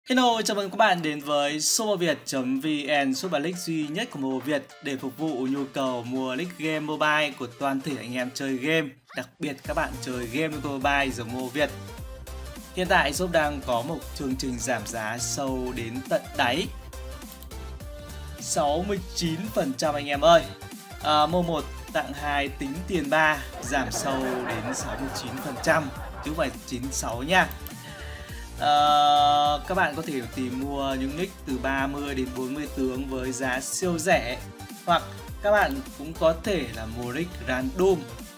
Hello, chào mừng các bạn đến với shopmobile.vn, shop bán nick duy nhất của mobile Việt để phục vụ nhu cầu mua nick game mobile của toàn thể anh em chơi game, đặc biệt các bạn chơi game mobile giống mobile Việt. Hiện tại shop đang có một chương trình giảm giá sâu đến tận đáy 69% anh em ơi. Mua 1 tặng 2 tính tiền 3 giảm sâu đến 69% chứ không phải 96 nha. Các bạn có thể tìm mua những nick từ 30 đến 40 tướng với giá siêu rẻ, hoặc các bạn cũng có thể là mua nick random.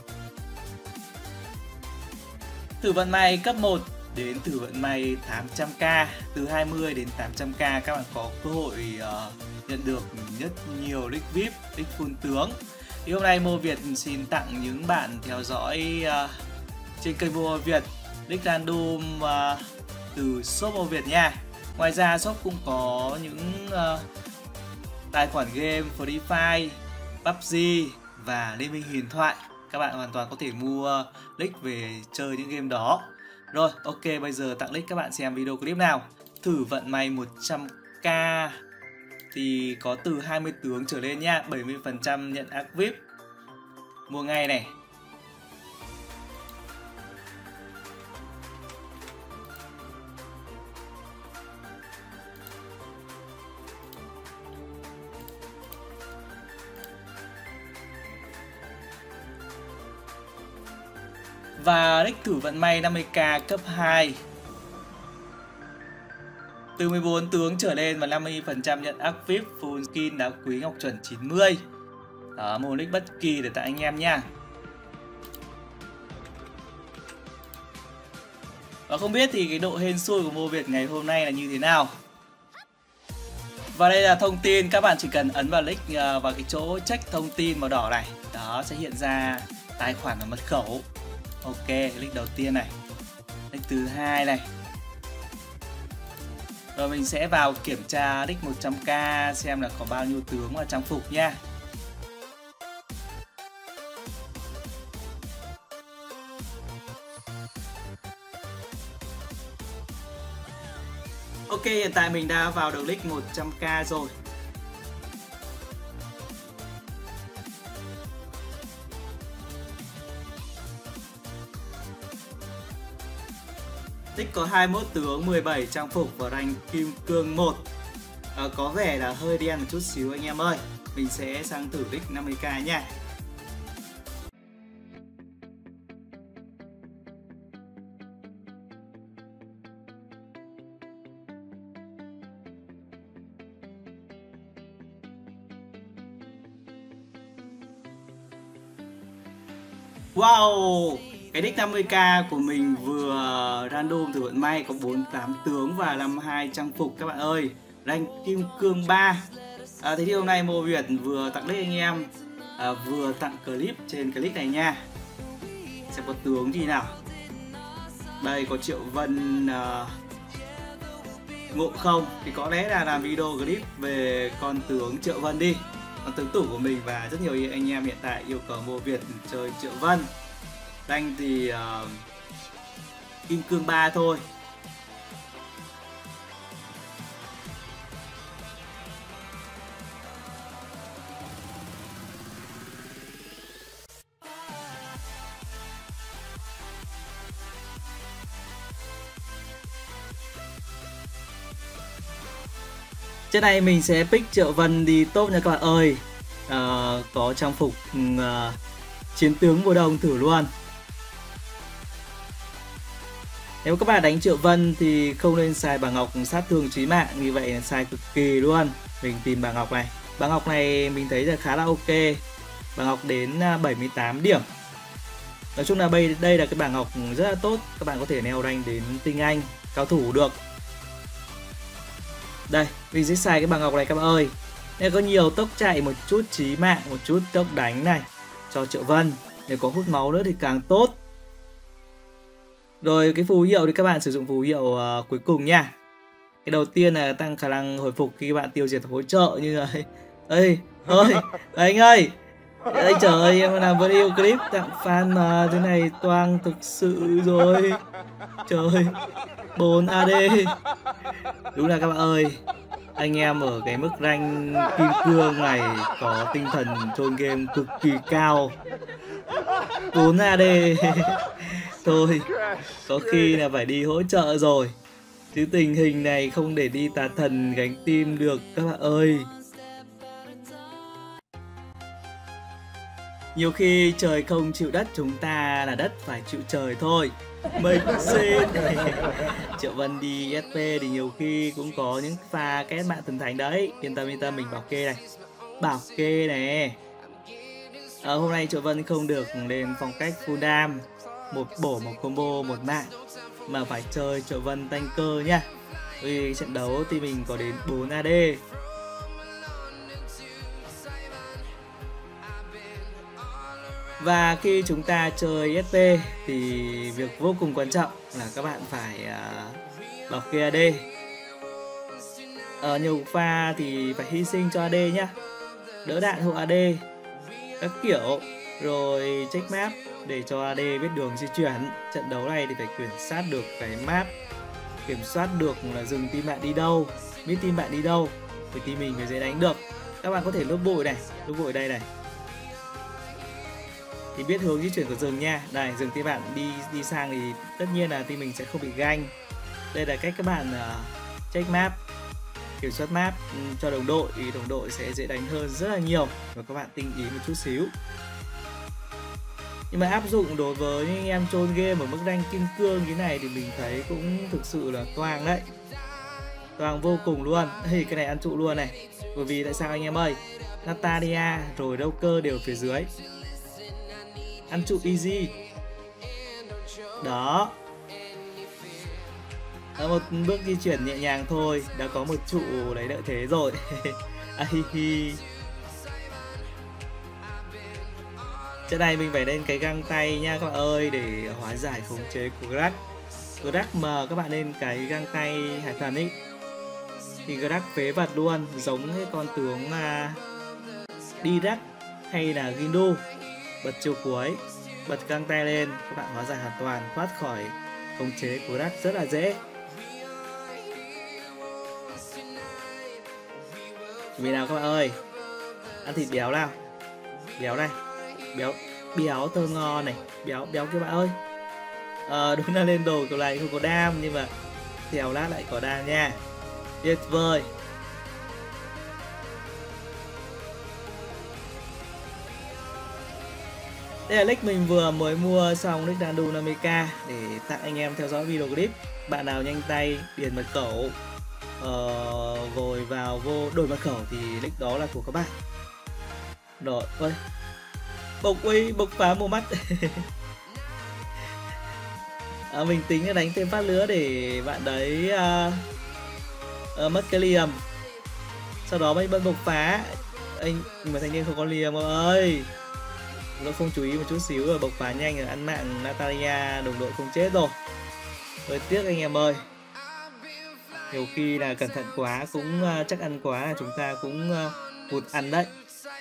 Thử vận may cấp 1 đến thử vận may 800k, từ 20 đến 800k các bạn có cơ hội nhận được rất nhiều nick VIP, nick full tướng. Thì hôm nay Mo Việt xin tặng những bạn theo dõi trên kênh Mo Việt nick random từ shop Mo Việt nha. Ngoài ra shop cũng có những tài khoản game Free Fire, PUBG và Liên minh huyền thoại. Các bạn hoàn toàn có thể mua nick về chơi những game đó. Rồi, ok, bây giờ tặng nick các bạn xem video clip nào. Thử vận may 100k thì có từ 20 tướng trở lên nha, 70% nhận ác VIP. Mua ngay này. Và nick thử vận may 50k cấp 2 từ 14 tướng trở lên và 50% nhận ác VIP, full skin, đá quý, ngọc chuẩn 90. Đó, một nick bất kỳ để tặng anh em nha. Và không biết thì cái độ hên xui của Mo Việt ngày hôm nay là như thế nào. Và đây là thông tin, các bạn chỉ cần ấn vào link vào cái chỗ check thông tin màu đỏ này. Đó, sẽ hiện ra tài khoản và mật khẩu. Ok, link đầu tiên này, link thứ hai này. Rồi mình sẽ vào kiểm tra nick 100k xem là có bao nhiêu tướng và trang phục nha. Ok, hiện tại mình đã vào được nick 100k rồi. Nick có 21 tướng, 17 trang phục và rank kim cương 1. Có vẻ là hơi đen một chút xíu anh em ơi. Mình sẽ sang thử nick 50k nha. Wow! Cái nick 50k của mình vừa random thử vận may có 48 tướng và 52 trang phục các bạn ơi. Rank kim cương 3. Thế thì hôm nay Mo Việt vừa tặng nick anh em, vừa tặng clip trên clip này nha. Sẽ có tướng gì nào. Đây có Triệu Vân, Ngộ Không. Thì có lẽ là làm video clip về con tướng Triệu Vân đi, con tướng tủ của mình, và rất nhiều anh em hiện tại yêu cầu Mo Việt chơi Triệu Vân. Rank thì kim cương 3 thôi. Trên này mình sẽ pick Triệu Vân đi top nha các bạn ơi. Có trang phục chiến tướng mùa đông thử luôn. Nếu các bạn đánh Triệu Vân thì không nên xài bà ngọc sát thương chí mạng, như vậy là sai cực kỳ luôn. Mình tìm bà ngọc này. Bà ngọc này mình thấy là khá là ok. Bà ngọc đến 78 điểm. Nói chung là đây là cái bà ngọc rất là tốt. Các bạn có thể leo rank đến tinh anh, cao thủ được. Đây, mình sẽ xài cái bà ngọc này các bạn ơi. Nếu có nhiều tốc chạy, một chút chí mạng, một chút tốc đánh này cho Triệu Vân. Nếu có hút máu nữa thì càng tốt. Rồi cái phù hiệu thì các bạn sử dụng phù hiệu cuối cùng nha. Cái đầu tiên là tăng khả năng hồi phục khi các bạn tiêu diệt hỗ trợ như này. Ơi, anh ơi, Ây trời ơi, em làm video clip tặng fan mà thế này toang thực sự rồi. Trời, 4 AD. Đúng là các bạn ơi, anh em ở cái mức rank kim cương này có tinh thần chơi game cực kỳ cao. 4 AD. Thôi, có khi là phải đi hỗ trợ rồi. Chứ tình hình này không để đi tà thần gánh team được các bạn ơi. Nhiều khi trời không chịu đất, chúng ta là đất phải chịu trời thôi. Mình xin. Triệu Vân đi SP thì nhiều khi cũng có những pha kết mạng thần thánh đấy. Yên tâm, mình bảo kê này. Bảo kê này. Hôm nay Triệu Vân không được lên phong cách full dam, một bổ một combo một mạng, mà phải chơi Triệu Vân tanker nhá. Vì trận đấu thì mình có đến 4 AD. Và khi chúng ta chơi SP thì việc vô cùng quan trọng là các bạn phải bảo kê AD. Ở nhiều pha thì phải hy sinh cho AD nhá. Đỡ đạn hộ AD các kiểu, rồi check map để cho AD biết đường di chuyển. Trận đấu này thì phải kiểm soát được cái map, kiểm soát được là rừng team bạn đi đâu, biết team bạn đi đâu thì team mình mới dễ đánh được. Các bạn có thể lúp bụi này, lúp bụi đây này, thì biết hướng di chuyển của rừng nha. Đây, rừng team bạn đi sang thì tất nhiên là team mình sẽ không bị ganh. Đây là cách các bạn check map, kiểm soát map cho đồng đội, thì đồng đội sẽ dễ đánh hơn rất là nhiều và các bạn tinh ý một chút xíu. Nhưng mà áp dụng đối với những em trôn game ở mức rank kim cương như này thì mình thấy cũng thực sự là toang đấy. Toang vô cùng luôn. Đây, cái này ăn trụ luôn này. Bởi vì tại sao anh em ơi? Natalia rồi Joker đều phía dưới. Ăn trụ easy. Đó. Một bước di chuyển nhẹ nhàng thôi, đã có một trụ đấy đợi thế rồi. Trận này mình phải lên cái găng tay nha các bạn ơi, để hóa giải khống chế của Grack. Grack mà các bạn lên cái găng tay hải thần ấy thì Grack phế vật luôn, giống cái con tướng Dirac hay là Gindu. Bật chiều cuối, bật găng tay lên, các bạn hóa giải hoàn toàn, thoát khỏi khống chế của Grack rất là dễ. Chuẩn bị nào các bạn ơi, ăn thịt béo nào, béo này, béo thơm ngon này, béo các bạn ơi. Đúng là lên đồ kiểu này không có đam, nhưng mà theo lát lại có đam nha, tuyệt vời. Đây là nick mình vừa mới mua xong, nick Dandu 50k để tặng anh em theo dõi video clip. Bạn nào nhanh tay điền mật khẩu rồi vào vô đổi mật khẩu thì nick đó là của các bạn. Rồi, ơi, bộc phá một mắt. Mình tính là đánh thêm phát nữa để bạn đấy mất cái liềm, sau đó mới bật bộc phá. Anh mà thanh niên không có liềm ơi, nó không chú ý một chút xíu rồi bộc phá nhanh rồi ăn mạng Natalia, đồng đội không chết rồi. Hơi tiếc anh em ơi, nhiều khi là cẩn thận quá cũng chắc ăn quá là chúng ta cũng hụt ăn đấy.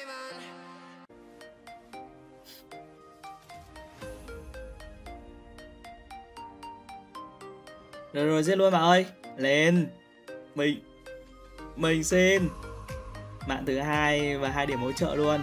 Rồi giết luôn bạn ơi, lên. Mình xin mạng thứ 2 và 2 điểm hỗ trợ luôn.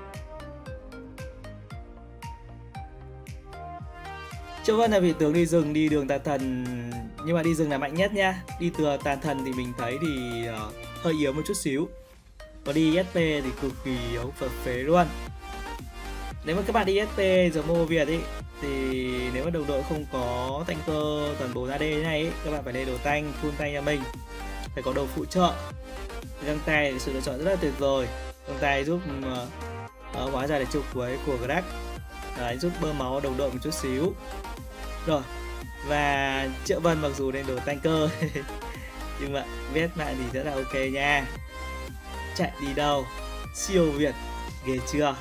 Châu Vân là vị tướng đi rừng, đi đường tà thần, nhưng mà đi rừng là mạnh nhất nha. Đi từ tà thần thì mình thấy thì hơi yếu một chút xíu. Còn đi SP thì cực kỳ yếu phật phế luôn. Nếu mà các bạn đi SP giống Mô Việt ý, thì nếu mà đồng đội không có tanker toàn bộ AD như này ý, các bạn phải lên đồ tanh, full tanh nhà mình. Phải có đồ phụ trợ. Găng tay là sự lựa chọn rất là tuyệt vời. Găng tay giúp hóa giải được chiêu cuối của Grack. Đấy, giúp bơm máu đồng đội một chút xíu. Rồi, và Triệu Vân mặc dù lên đồ tanker nhưng mà vết mạng thì rất là ok nha. Chạy đi đâu, siêu Việt, ghê chưa?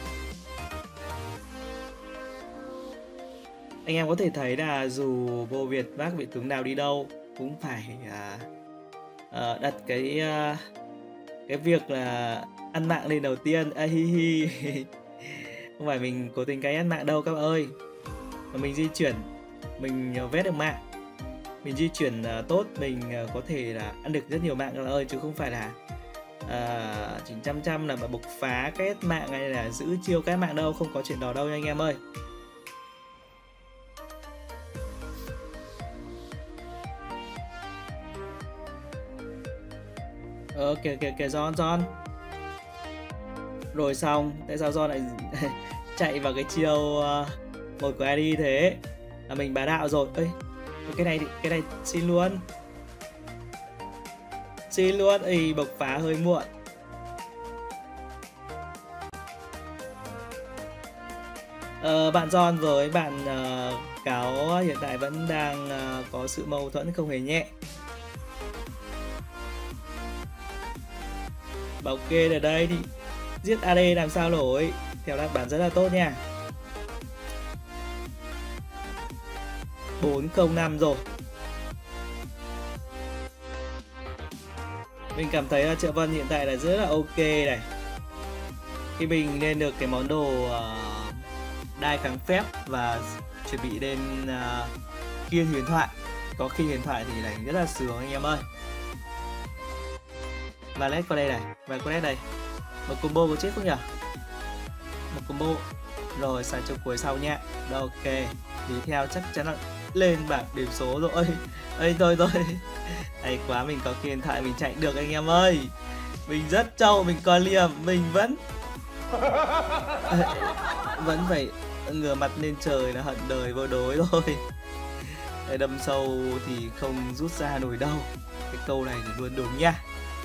Anh em có thể thấy là dù vô Việt vác vị tướng nào đi đâu cũng phải đặt cái việc là ăn mạng lên đầu tiên. Không phải mình cố tình cay ghét mạng đâu các bạn ơi. Mà mình di chuyển, mình vét được mạng, mình di chuyển tốt, mình có thể là ăn được rất nhiều mạng các bạn ơi, chứ không phải là chỉ chăm là mà bộc phá két mạng hay là giữ chiêu két mạng đâu, không có chuyện đó đâu nha anh em ơi. Kìa John. Rồi xong, tại sao John lại chạy vào cái chiêu một của ID thế? Là mình bá đạo rồi. Ơi, cái này xin luôn. Ây, bộc phá hơi muộn. Bạn John với bạn Cáo hiện tại vẫn đang có sự mâu thuẫn không hề nhẹ. Bảo kê ở đây thì giết AD làm sao nổi. Theo đáp bản rất là tốt nha. 405 rồi. Mình cảm thấy là Triệu Vân hiện tại là rất là ok này. Khi mình lên được cái món đồ đai kháng phép và chuẩn bị lên khiên huyền thoại. Có khiên huyền thoại thì đánh rất là sướng anh em ơi. Valet qua đây này, và Valet đây. Một combo có chết không nhỉ? Một combo. Rồi xài cho cuối sau nha. Rồi, ok. Tiếp theo chắc chắn là lên bảng điểm số rồi. Ây thôi. Hay quá, mình có khiên thoại mình chạy được anh em ơi. Mình rất trâu, mình có liềm, mình vẫn phải ngửa mặt lên trời là hận đời vô đối thôi. Đâm sâu thì không rút ra nổi đâu. Cái câu này thì luôn đúng nha.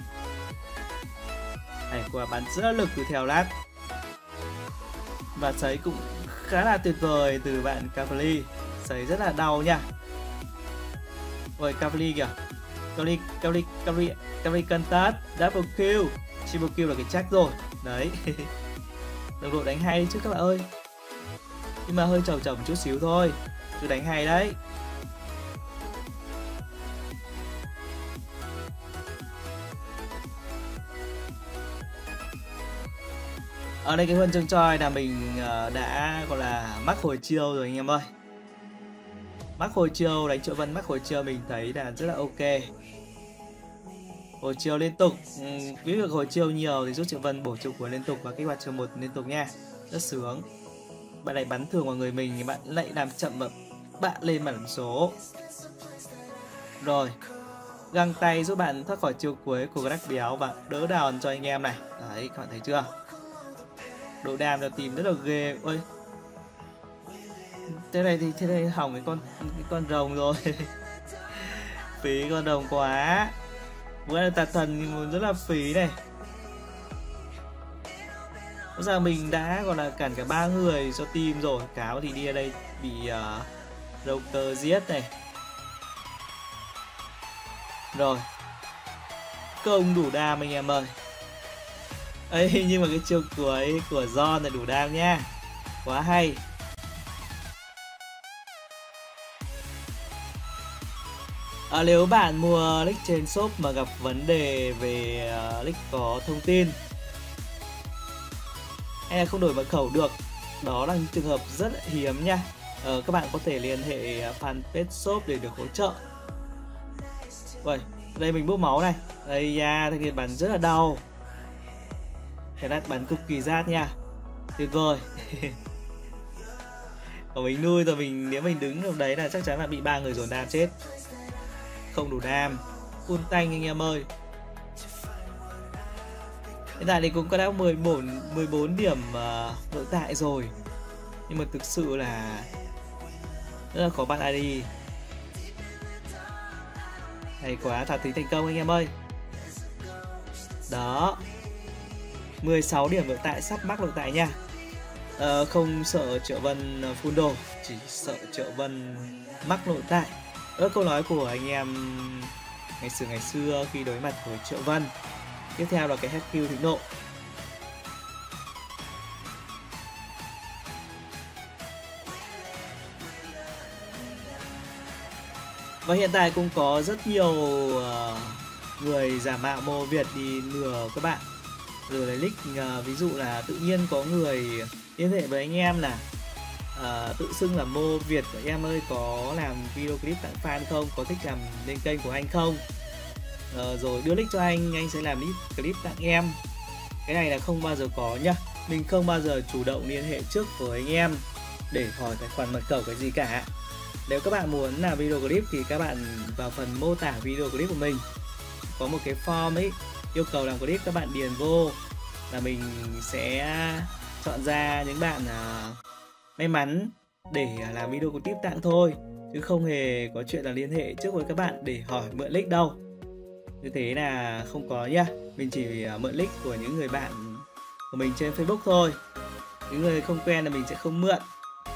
Hay quá, bắn rất lực từ theo lát. Và sấy cũng khá là tuyệt vời từ bạn Cavalli. Sấy rất là đau nha. Rồi Cavalli kìa. Cavalli Cantat, double kill, triple kill là cái chắc rồi. Đấy. Đồng đội đánh hay chứ các bạn ơi. Nhưng mà hơi chồng chút xíu thôi. Chứ đánh hay đấy. Ở đây cái huân chương choi là mình đã gọi là mắc hồi chiêu rồi anh em ơi. Mắc hồi chiêu, đánh Triệu Vân mắc hồi chiêu mình thấy là rất là ok. Hồi chiêu liên tục, ví dụ hồi chiêu nhiều thì giúp Triệu Vân bổ chiêu cuối liên tục và kích hoạt chiêu 1 liên tục nha. Rất sướng. Bạn lại bắn thường vào người mình thì bạn lại làm chậm và bạn lên bản số. Rồi, găng tay giúp bạn thoát khỏi chiêu cuối của Greg béo và đỡ đòn cho anh em này. Đấy, các bạn thấy chưa? Độ đam cho team rất là ghê. Ôi, thế này hỏng cái con rồng rồi. Phí con rồng quá. Bữa là tạt thần rất là phí này. Bây giờ mình đã gọi là cản cả 3 người cho team rồi. Cáo thì đi ở đây bị Roker giết này. Rồi, công đủ đam anh em ơi. Ấy, nhưng mà cái chiêu cuối của John là đủ đam nha. Quá hay. Nếu bạn mua nick trên shop mà gặp vấn đề về nick có thông tin hay là không đổi mật khẩu được, đó là những trường hợp rất hiếm nha. Các bạn có thể liên hệ fanpage shop để được hỗ trợ. Vậy, đây mình bốc máu này. Đây nha, thì bắn rất là đau. Cái này bắn cực kỳ rát nha. Tuyệt vời. Còn mình nuôi rồi, nếu mình đứng ở đấy là chắc chắn là bị 3 người dồn đam chết. Không đủ đam. Full tanh anh em ơi. Hiện tại thì cũng có đã 14 điểm nội tại rồi. Nhưng mà thực sự là rất là khó bắt ID. Hay quá, thả thính thành công anh em ơi. Đó, 16 điểm nội tại, sắp mắc nội tại nha. Không sợ Triệu Vân full đồ, chỉ sợ Triệu Vân mắc nội tại. Đó là câu nói của anh em ngày xưa khi đối mặt với Triệu Vân. Tiếp theo là cái hack kill thính nộ. Và hiện tại cũng có rất nhiều người giả mạo Mô Việt đi lừa các bạn. rồi lấy nick ví dụ là tự nhiên có người liên hệ với anh em là tự xưng là Mô Việt, em ơi có làm video clip tặng fan không, có thích làm lên kênh của anh không, rồi đưa link cho anh sẽ làm clip tặng em. Cái này là không bao giờ có nhá, mình không bao giờ chủ động liên hệ trước với anh em để hỏi tài khoản mật khẩu cái gì cả. Nếu các bạn muốn làm video clip thì các bạn vào phần mô tả video clip của mình có một cái form ấy yêu cầu làm clip, các bạn điền vô là mình sẽ chọn ra những bạn may mắn để làm video clip tặng thôi, chứ không hề có chuyện là liên hệ trước với các bạn để hỏi mượn link đâu. Như thế là không có nhá, mình chỉ mượn link của những người bạn của mình trên Facebook thôi, những người không quen là mình sẽ không mượn.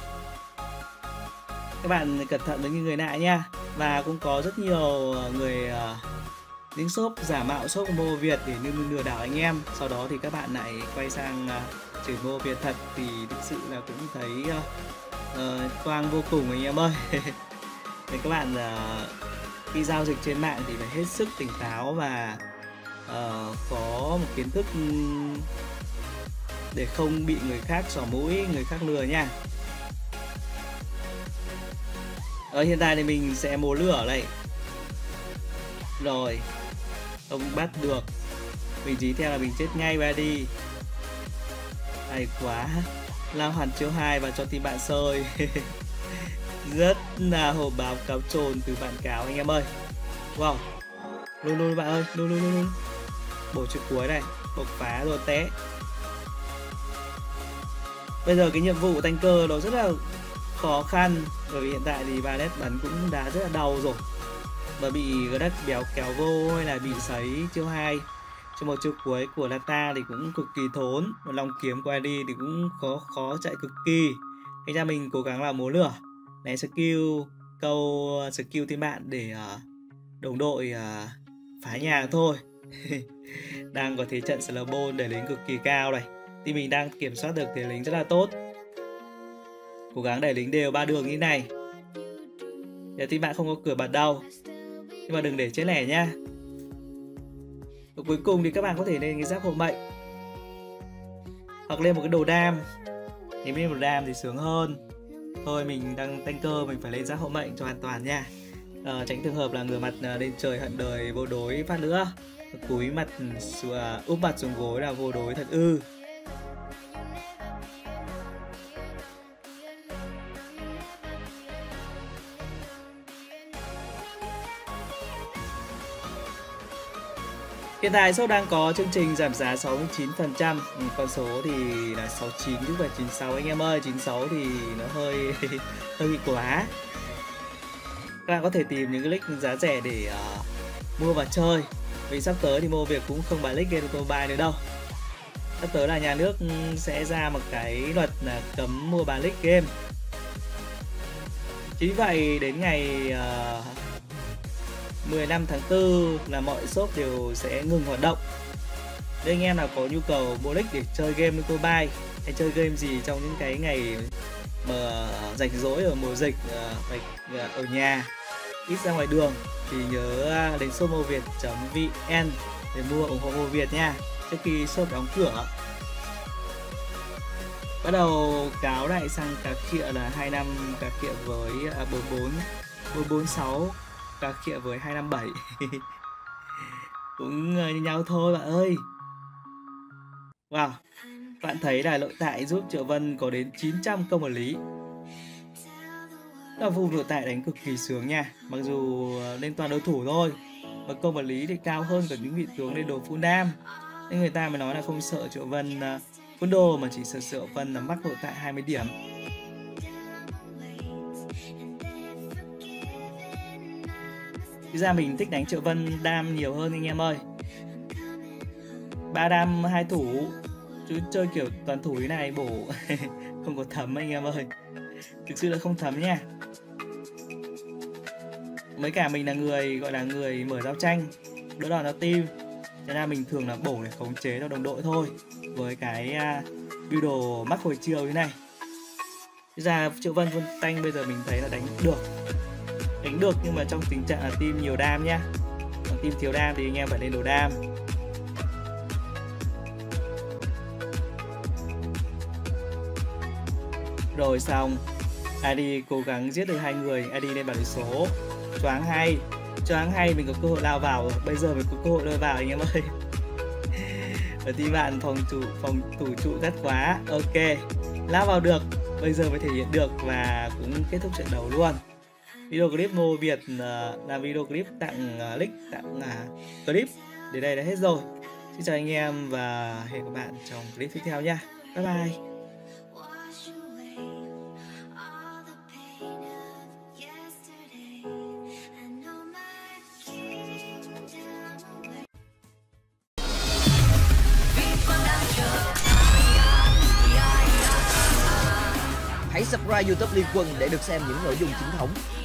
Các bạn cẩn thận với những người lạ nha. Và cũng có rất nhiều người những shop giả mạo shop Mô Việt để lừa đảo anh em, sau đó thì các bạn lại quay sang chửi Mô Việt thật thì thực sự là cũng thấy toang vô cùng anh em ơi. Nên các bạn khi giao dịch trên mạng thì phải hết sức tỉnh táo và có một kiến thức để không bị người khác xỏ mũi, người khác lừa nha. Hiện tại thì mình sẽ mổ lửa này. Rồi, không bắt được. Mình chỉ theo là mình chết ngay và đi. Hay quá. Lao hẳn chiêu 2 và cho team bạn sơi. Rất là hộp báo cáo trồn từ bạn cáo anh em ơi. Wow. Luôn bạn ơi, luôn. Bổ chiếc cuối này, bộc phá rồi té. Bây giờ cái nhiệm vụ tanker nó rất là khó khăn, bởi vì hiện tại thì Valet bắn cũng đã rất là đau rồi, và bị đất béo kéo vô hay là bị sấy chiêu 2 trong một chiêu cuối của Lata thì cũng cực kỳ thốn, một long kiếm của ID thì cũng khó chạy cực kỳ. Thành ra mình cố gắng làm múa lửa né skill, câu skill team bạn để đồng đội phá nhà thôi. Đang có thế trận Slowball để lính cực kỳ cao này, thì mình đang kiểm soát được thế lính rất là tốt. Cố gắng đẩy lính đều 3 đường như này. Giờ team bạn không có cửa bật đâu, nhưng mà đừng để chết lẻ nha. Và cuối cùng thì các bạn có thể lên cái giáp hộ mệnh hoặc lên một cái đồ đam. Thì lên một đồ đam thì sướng hơn. Thôi mình đang tanker, mình phải lên giáp hộ mệnh cho an toàn nha. Tránh trường hợp là ngửa mặt lên trời hận đời vô đối phát nữa. Cúi mặt úp mặt xuống gối là vô đối thật ư. Hiện tại shop đang có chương trình giảm giá 69%, con số thì là 69 chứ không phải 96 anh em ơi, 96 thì nó hơi bị quá. Các bạn có thể tìm những cái link giá rẻ để mua và chơi. Vì sắp tới thì Mô Việt cũng không bán link game mobile nữa đâu. Sắp tới là nhà nước sẽ ra một cái luật là cấm mua bán link game. Chính vậy đến ngày 15 tháng 4 là mọi shop đều sẽ ngừng hoạt động. Nếu anh em nào có nhu cầu mua nick để chơi game mobile hay chơi game gì trong những cái ngày mà rảnh rỗi ở mùa dịch, ở nhà ít ra ngoài đường thì nhớ đến shopmoviet.vn để mua ủng hộ Mô Việt nha, trước khi shop đóng cửa. Bắt đầu cáo lại sang cá khịa là 25 cá khịa với 446 cá khịa với 257. Cũng như nhau thôi bạn ơi. Wow, bạn thấy là nội tại giúp Triệu Vân có đến 900 công vật lý. Là vùng nội tại đánh cực kỳ sướng nha. Mặc dù lên toàn đối thủ thôi, và công vật lý thì cao hơn cả những vị tướng lên đồ full dam. Nên người ta mới nói là không sợ Triệu Vân full đồ, mà chỉ sợ Triệu Vân là mắc nội tại 20 điểm. Thực ra mình thích đánh Triệu Vân đam nhiều hơn anh em ơi. 3 đam 2 thủ, chứ chơi kiểu toàn thủ thế này bổ không có thấm anh em ơi. Thực sự là không thấm nha. Mấy cả mình là người gọi là người mở giao tranh, đỡ đòn giao team, cho nên mình thường là bổ để khống chế cho đồng đội thôi. Với cái build đồ mắc hồi chiều như này. Thực ra Triệu Vân full tank bây giờ mình thấy là đánh được, nhưng mà trong tình trạng là team nhiều đam nhá. Còn team thiếu đam thì anh em phải lên đồ đam. Rồi xong, ID cố gắng giết được 2 người, ID lên bản đồ số. Choáng hay, mình có cơ hội lao vào rồi. Bây giờ mình có cơ hội lao vào anh em ơi. Và team bạn phòng thủ trụ rất quá. Ok, lao vào được, bây giờ mới thể hiện được và cũng kết thúc trận đấu luôn. Video clip Ngô Việt là video clip tặng link, tặng clip đến đây đã hết rồi. Xin chào anh em và hẹn gặp bạn trong clip tiếp theo nha. Bye bye. Hãy subscribe YouTube Liên Quân để được xem những nội dung chính thống.